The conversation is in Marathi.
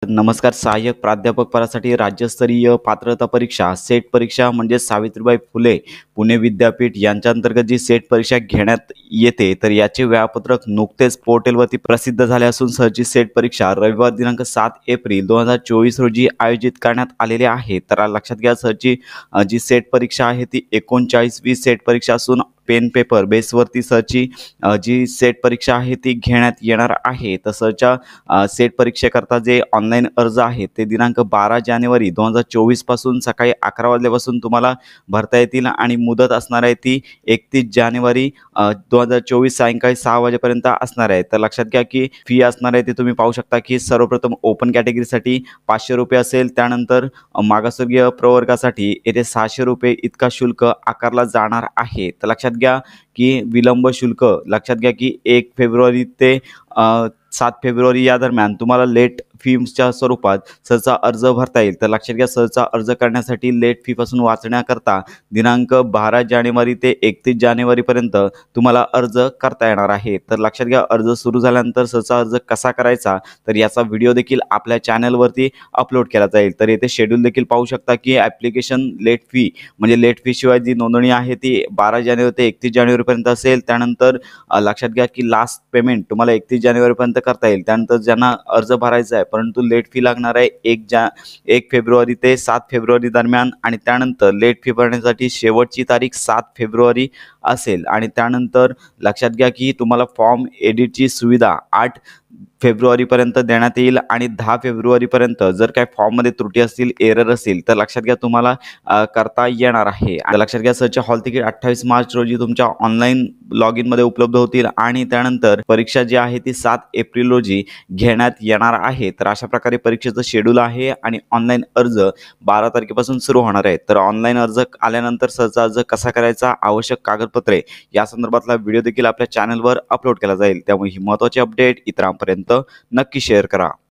नमस्कार. सहाय्यक प्राध्यापक पदासाठी राज्यस्तरीय पात्रता परीक्षा सेट परीक्षा म्हणजे सावित्रीबाई फुले पुणे विद्यापीठ यांच्या अंतर्गत जी सेट परीक्षा घेण्यात येते, तर याचे वेळापत्रक नुकतेच पोर्टलवरती प्रसिद्ध झाले असून सरची सेट परीक्षा रविवार दिनांक 7 एप्रिल 2024 रोजी आयोजित करण्यात आलेली आहे. तर लक्षात घ्या, सरची जी सेट परीक्षा आहे ती 39वी सेट परीक्षा असून पेन पेपर बेसवरती सरची जी सेट परीक्षा आहे ती घेण्यात येणार आहे. तर सरच्या सेट परीक्षेकरता जे ऑनलाईन अर्ज आहेत ते दिनांक 12 जानेवारी 2024 पासून सकाळी 11 वाजल्यापासून तुम्हाला भरता येतील आणि मुदत असणार आहे ती 31 जानेवारी 2024 सायंकाळी 6 वाजेपर्यंत असणार आहे. तर लक्षात घ्या की फी असणार आहे ते तुम्ही पाहू शकता की सर्वप्रथम ओपन कॅटेगरीसाठी 500 रुपये असेल, त्यानंतर मागासवर्गीय प्रवर्गासाठी येथे 600 रुपये इतका शुल्क आकारला जाणार आहे. तर लक्षात घ्या की विलंब शुल्क लक्षात घ्या की 1 फेब्रुवारी ते 7 फेब्रुवारी या दरम्यान तुम्हाला लेट फीच्या स्वरूपात सरचा अर्ज भरता येईल. तर लक्षात घ्या, सरचा अर्ज करण्यासाठी लेट फीपासून वाचण्याकरता दिनांक 12 जानेवारी ते 31 जानेवारीपर्यंत तुम्हाला अर्ज करता येणार आहे. तर लक्षात घ्या, अर्ज सुरू झाल्यानंतर सरचा अर्ज कसा करायचा तर याचा व्हिडिओ देखील आपल्या चॅनलवरती अपलोड केला जाईल. तर येथे शेड्यूल देखील पाहू शकता की ॲप्लिकेशन लेट फी म्हणजे लेट फीशिवाय जी नोंदणी आहे ती 12 जानेवारी ते 31 जानेवारीपर्यंत असेल. त्यानंतर लक्षात घ्या की लास्ट पेमेंट तुम्हाला 31 जानेवारीपर्यंत करता येईल. त्यानंतर ज्यांना अर्ज भरायचा आहे परंतु लेट फी लागणार आहे 1 फेब्रुवारी ते 7 फेब्रुवारी दरम्यान, आणि त्यानंतर लेट फी भरण्यासाठी शेवटची तारीख 7 फेब्रुवारी असेल. आणि त्यानंतर लक्षात घ्या की तुम्हाला फॉर्म एडिटची सुविधा 8 फेब्रुवारीपर्यंत देण्यात येईल आणि 10 फेब्रुवारीपर्यंत जर काय फॉर्ममध्ये त्रुटी असतील, एरर असेल तर लक्षात घ्या तुम्हाला करता येणार आहे. आणि लक्षात घ्या, सरचे हॉल तिकीट 28 मार्च रोजी तुमच्या ऑनलाईन लॉग इनमध्ये उपलब्ध होतील आणि त्यानंतर परीक्षा जी आहे ती 7 एप्रिल रोजी घेण्यात येणार आहे. तर अशा प्रकारे परीक्षेचं शेड्यूल आहे आणि ऑनलाईन अर्ज 12 तारखेपासून सुरू होणार आहे. तर ऑनलाईन अर्ज आल्यानंतर सरचा अर्ज कसा करायचा, आवश्यक कागदपत्रे या संदर्भातला व्हिडिओ देखील आपल्या चॅनलवर अपलोड केला जाईल. त्यामुळे ही महत्त्वाची अपडेट इतरांपर्यंत नक्की शेअर करा.